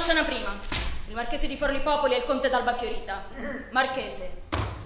scena prima. Il marchese di Forlipopoli e il conte d'Alba Fiorita. Marchese.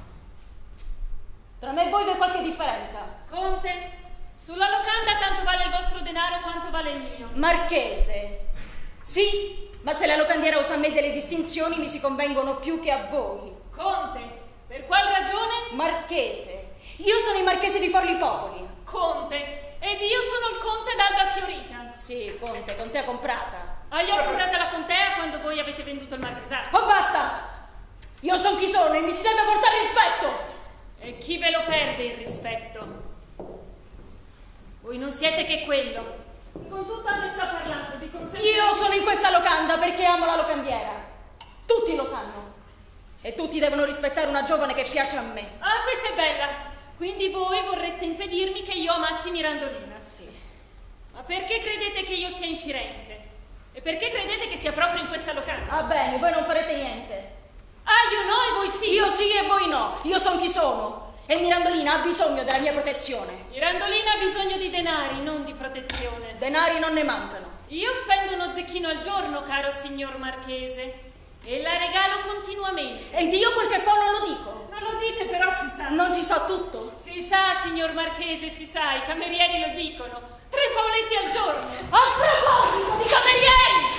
Tra me e voi c'è qualche differenza? Conte, sulla locanda tanto vale il vostro denaro quanto vale il mio. Marchese. Sì, ma se la locandiera usa a me delle distinzioni mi si convengono più che a voi. Conte, per qual ragione? Marchese. Io sono il marchese di Forlipopoli. Conte, ed io sono il conte d'Alba Fiorita. Sì, conte, contea comprata. Io ho comprata la contea quando voi avete venduto il marchesato. Oh, basta! Io sono chi sono e mi si deve portare rispetto! E chi ve lo perde il rispetto? Voi non siete che quello. E con tutta onestà parlando, vi consento... Io sono in questa locanda perché amo la locandiera. Tutti lo sanno. E tutti devono rispettare una giovane che piace a me. Ah, questa è bella. Quindi voi vorreste impedirmi che io amassi Mirandolina? Sì. Ma perché credete che io sia in Firenze? E perché credete che sia proprio in questa locanda? Ah, bene, voi non farete niente. Ah, io no e voi sì? Io sì e voi no. Io sono chi sono. E Mirandolina ha bisogno della mia protezione. Mirandolina ha bisogno di denari, non di protezione. Denari non ne mancano. Io spendo uno zecchino al giorno, caro signor Marchese, e la regalo continuamente. Ed io quel che fa non lo dico. Non lo dite, però si sa. Non si sa tutto. Si sa, signor Marchese, si sa, i camerieri lo dicono. 3 pauletti al giorno. A proposito di camerieri!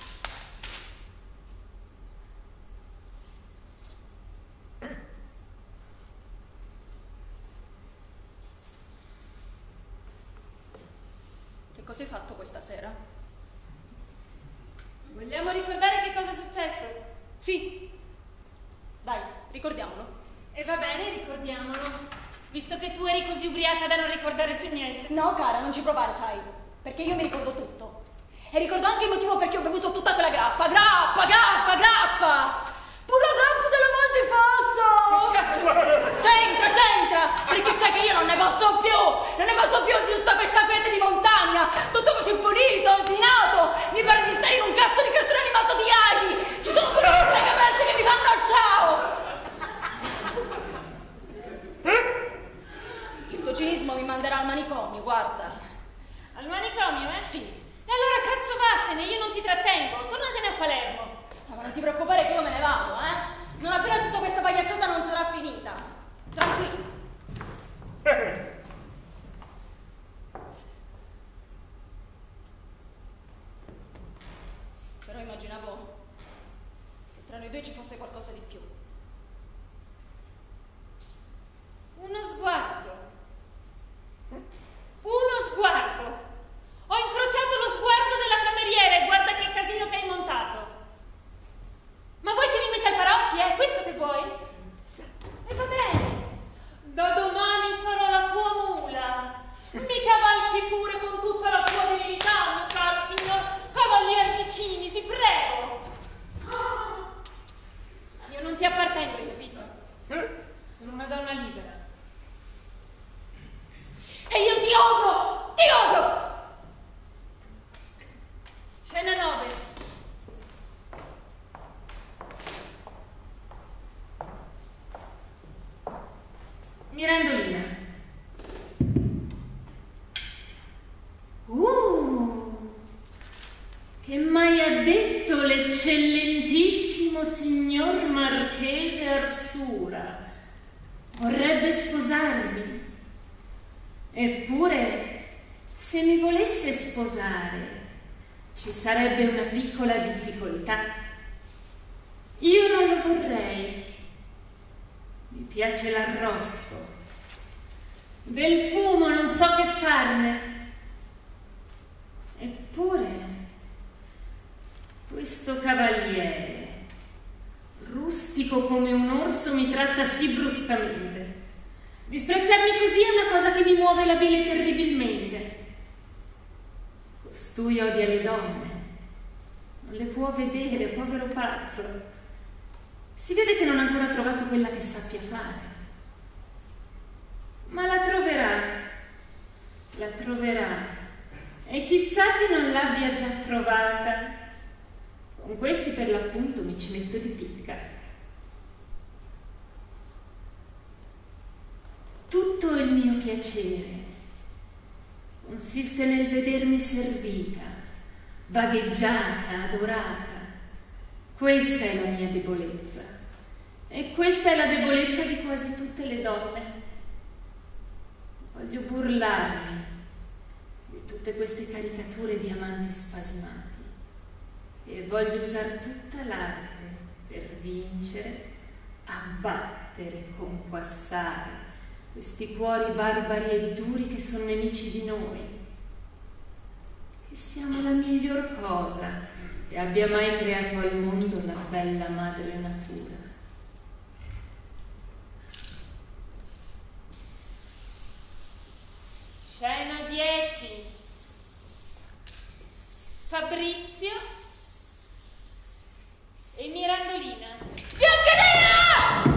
Che cosa hai fatto questa sera? Vogliamo ricordare che cosa è successo? Sì. Dai, ricordiamolo. E va bene, ricordiamolo. Visto che tu eri così ubriaca da non ricordare più niente. No, cara, non ci provare, sai. Perché io mi ricordo tutto. E ricordo anche il motivo perché ho bevuto tutta quella grappa. Grappa, grappa, grappa! Pura grappa della Val di Fosso! Che cazzo c'entra? C'entra! Perché c'è che io non ne posso più! Non ne posso più di tutta questa quiete di montagna! Tutto così pulito, ordinato! Mi pare di stare in un cazzo di cartone animato di Heidi! Ci sono pure le cavette che mi fanno il ciao! Il tuo cinismo mi manderà al manicomio, guarda. Al manicomio, eh? Sì. E allora cazzo vattene, io non ti trattengo. Tornatene a Palermo. Ma non ti preoccupare che io me ne vado, eh? Non appena tutta questa pagliacciata non sarà finita. Tranquillo. Però immaginavo che tra noi due ci fosse qualcosa di più. Uno sguardo. Uno sguardo. Ho incrociato lo sguardo della cameriera e guarda che casino che hai montato. Ma vuoi che mi metta il paraocchi, è questo che vuoi? E va bene. Da domani sarò la tua mula. Mi cavalchi pure con tutta la sua virilità, mio caro signor Cavalier di Cinisi, prego. Io non ti appartengo, hai capito? Sono una donna libera. E io ti odio! Ti odio! Scena 9. Mirandolina. Che mai ha detto l'eccellentissimo signor Marchese Arsura? Vorrebbe sposarmi. Eppure, se mi volesse sposare, ci sarebbe una piccola difficoltà. Io non lo vorrei. Mi piace l'arrosto. Del fumo non so che farne. Eppure, questo cavaliere, rustico come un orso, mi tratta sì bruscamente. Disprezzarmi così è una cosa che mi muove la bile terribilmente. Costui odia le donne. Non le può vedere, povero pazzo. Si vede che non ha ancora trovato quella che sappia fare. Ma la troverà. La troverà. E chissà che non l'abbia già trovata. Con questi per l'appunto mi ci metto di picca. Tutto il mio piacere consiste nel vedermi servita, vagheggiata, adorata, Questa è la mia debolezza. E questa è la debolezza di quasi tutte le donne. Voglio burlarmi di tutte queste caricature di amanti spasmati e voglio usare tutta l'arte per vincere, abbattere, conquassare questi cuori barbari e duri che sono nemici di noi. Che siamo la miglior cosa che abbia mai creato al mondo la bella madre natura. Scena 10. Fabrizio e Mirandolina. Biancanera!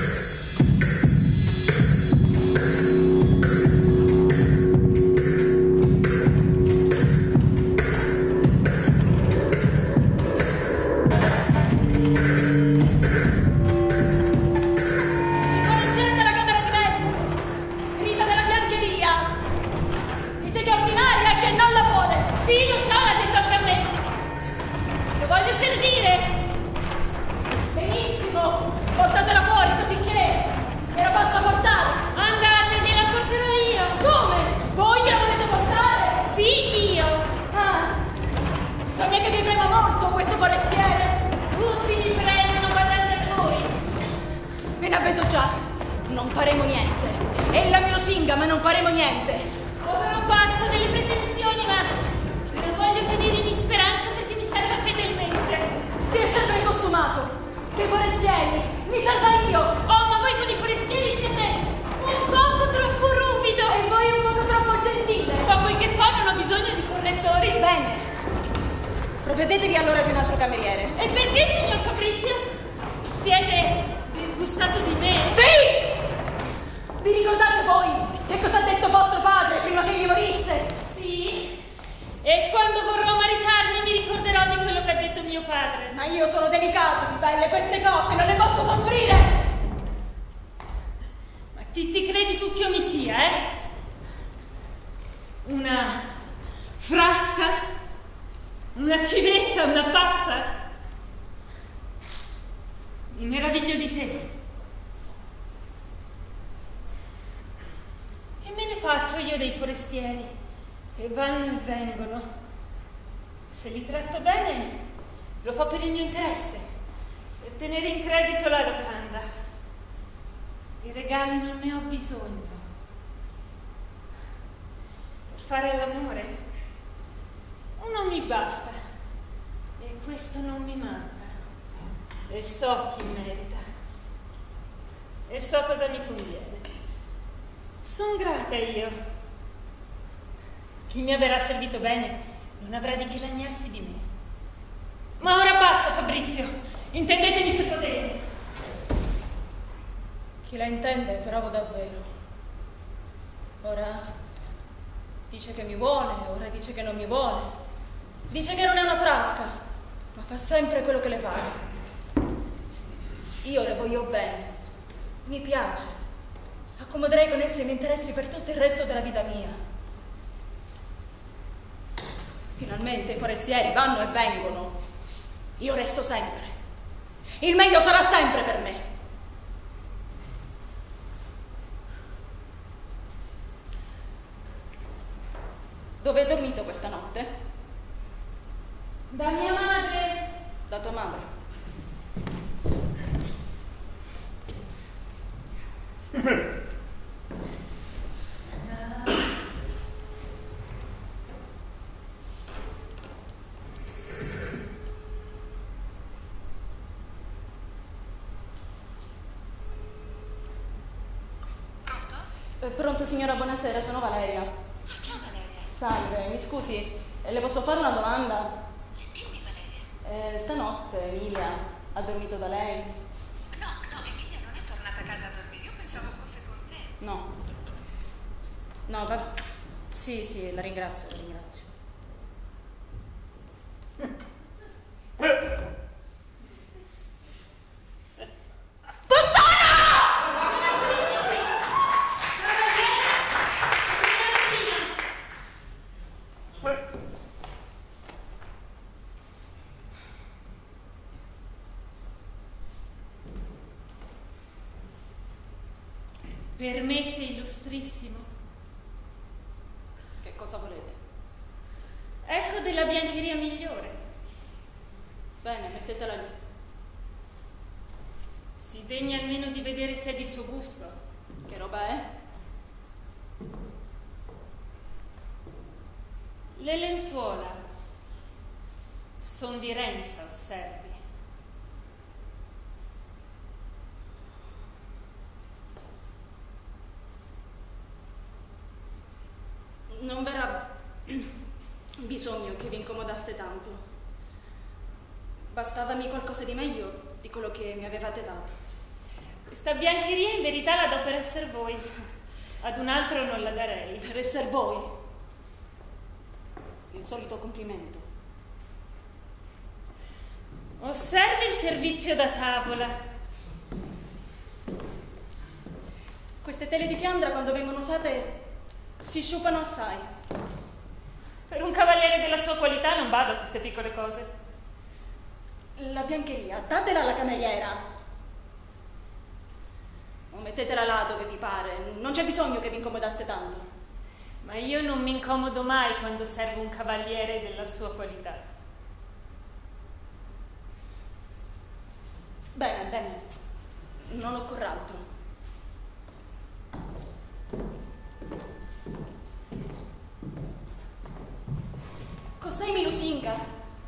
Portatela fuori così che me la posso portare. Andate, gliela porterò io. Come? Voi gliela volete portare? Sì, io. Ah, bisogna che vi prema molto questo forestiere. Tutti mi premono, guardate a voi. Me ne avvedo già. Non faremo niente. Ella me lo singa, ma non faremo niente. Povero pazzo, ho delle pretensioni, ma non voglio tenere in speranza perché mi serve fedelmente. Si è sempre costumato. Che forestieri! Mi salva io! Oh, ma voi con i forestieri siete un poco troppo ruvido! E voi un poco troppo gentile! So quel che fa, non ho bisogno di correttori! Bene! Provvedetevi allora di un altro cameriere. E perché, signor Fabrizio? Siete disgustato di me? Sì! Vi ricordate voi che cosa ha detto vostro padre prima che gli morisse? Sì. E quando vorrò maritarmi mi ricorderò di quello che ha detto mio padre. Ma io sono delicato di pelle, queste cose non le posso soffrire. Ma ti credi tu che io mi sia, eh? Una frasca? Una civetta? Una pazza? Mi meraviglio di te. Che me ne faccio io dei forestieri che vanno e vengono? Se li tratto bene, lo fa per il mio interesse, per tenere in credito la locanda. Di regali non ne ho bisogno. Per fare l'amore uno mi basta, e questo non mi manca. E so chi merita, e so cosa mi conviene. Son grata io. Chi mi avverrà servito bene non avrà di che lagnarsi di me. Ma ora basta, Fabrizio. Intendetemi se potete. Chi la intende è bravo davvero. Ora dice che mi vuole, ora dice che non mi vuole. Dice che non è una frasca, ma fa sempre quello che le pare. Io le voglio bene. Mi piace. Accomoderei con esse i miei interessi per tutto il resto della vita mia. Finalmente i forestieri vanno e vengono. Io resto sempre. Il meglio sarà sempre per me. Dove hai dormito questa notte? Da mia madre. Da tua madre. Pronto signora, buonasera, sono Valeria. Ciao Valeria. Salve, mi scusi, le posso fare una domanda? Dimmi Valeria. Stanotte Emilia ha dormito da lei? No, Emilia non è tornata a casa a dormire, io pensavo fosse con te. No. No, va... Sì, la ringrazio. Permette, illustrissimo. Che cosa volete? Ecco della biancheria migliore. Bene, mettetela lì. Si degna almeno di vedere se è di suo gusto. Che roba è? Le lenzuola son di Renza, osservi. Non verrà bisogno che vi incomodaste tanto. Bastavami qualcosa di meglio di quello che mi avevate dato. Questa biancheria in verità la do per esser voi. Ad un altro non la darei. Per esser voi. Il solito complimento. Osservi il servizio da tavola. Queste tele di Fiandra, quando vengono usate, si sciupano assai. Per un cavaliere della sua qualità non bado a queste piccole cose. La biancheria, datela alla cameriera. O mettetela là dove vi pare. Non c'è bisogno che vi incomodaste tanto. Ma io non mi incomodo mai quando servo un cavaliere della sua qualità. Bene, bene. Non occorre altro. Costei mi lusinga.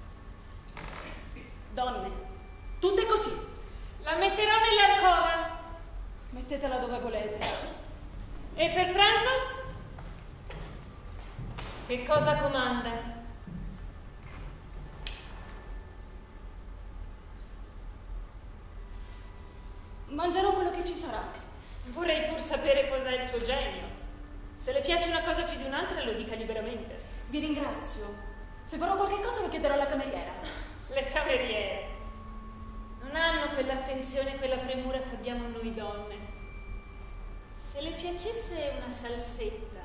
Donne, tutte così. La metterò nell'alcova. Mettetela dove volete. E per pranzo? Che cosa comanda? Mangerò quello che ci sarà. Vorrei pur sapere cos'è il suo genio. Se le piace una cosa più di un'altra, lo dica liberamente. Vi ringrazio. Se vorrò qualche cosa lo chiederò alla cameriera. Le cameriere non hanno quell'attenzione e quella premura che abbiamo noi donne. Se le piacesse una salsetta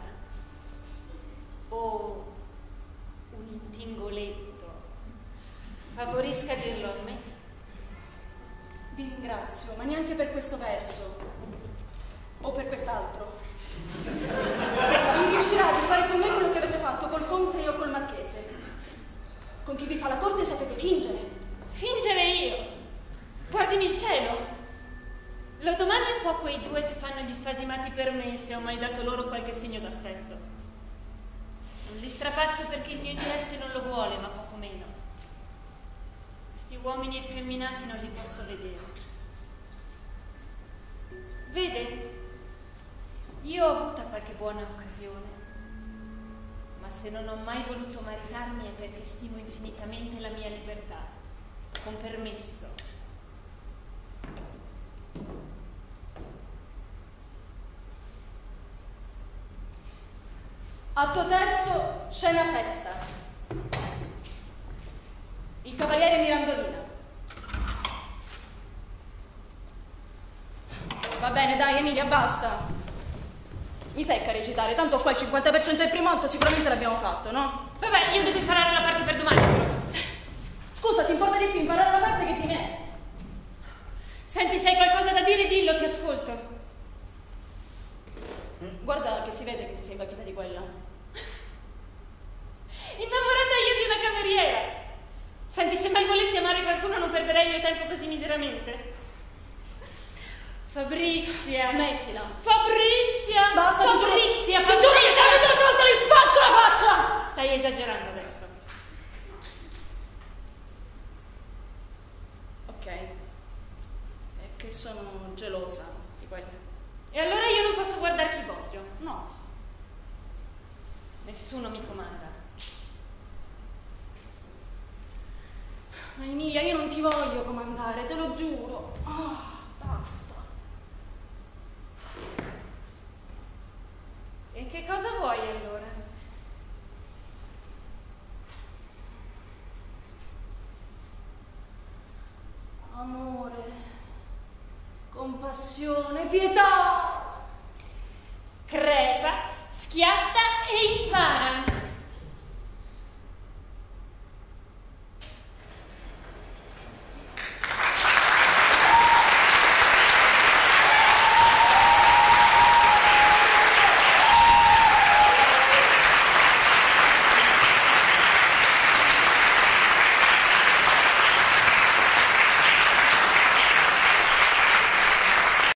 o un intingoletto, favorisca a dirlo a me. Vi ringrazio, ma neanche per questo verso. O per quest'altro. Vi riuscirà di fare con me quello che avete fatto col conte o col marchese. Con chi vi fa la corte sapete fingere. Fingere io? Guardimi il cielo. Lo domandi un po' a quei due che fanno gli spasimati per me se ho mai dato loro qualche segno d'affetto. Non li strapazzo perché il mio interesse non lo vuole, ma poco meno. Questi uomini effeminati non li posso vedere. Vede? Io ho avuta qualche buona occasione, ma se non ho mai voluto maritarmi è perché stimo infinitamente la mia libertà, con permesso. Atto terzo, scena sesta. Il cavaliere Mirandolina. Va bene, dai Emilia, basta. Mi secca recitare, tanto qua il 50% del primo atto sicuramente l'abbiamo fatto, no? Vabbè, io devo imparare la parte per domani, però. Scusa, ti importa di più imparare la parte che di me? Senti, se hai qualcosa da dire, dillo, ti ascolto. Guarda che si vede che ti sei capita di quella. Innamorata io di una cameriera. Senti, se mai volessi amare qualcuno non perderei il mio tempo così miseramente. Fabrizia. Smettila. Fabrizia. Basta, Fabrizia. Ti giuro che stavolta l'altra volta le spacco la faccia. Stai esagerando adesso. Ok. È che sono gelosa di quella. E allora io non posso guardare chi voglio. No. Nessuno mi comanda. Ma Emilia, io non ti voglio comandare, te lo giuro. Basta. E che cosa vuoi allora? Amore, compassione, pietà. Crepa, schiatta